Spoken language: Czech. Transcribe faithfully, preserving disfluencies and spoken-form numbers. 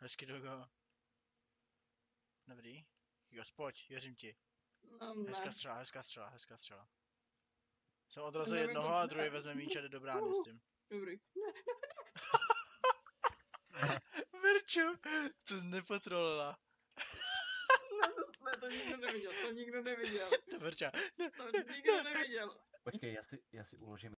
Hezky, Dogo. Dobrý. Higos, pojď, věřím ti. No, Hezká ne. střela, hezká střela, hezká střela. Jsem odrazil Nevím, jednoho to- a druhý vezme míč a jde do brány s tím. Dobrý. Virču, to jsi nepotrolila. Ne, to, ne, to nikdo neviděl, to nikdo neviděl. To Virča. To nikdo neviděl. Počkej, já si, já si uložím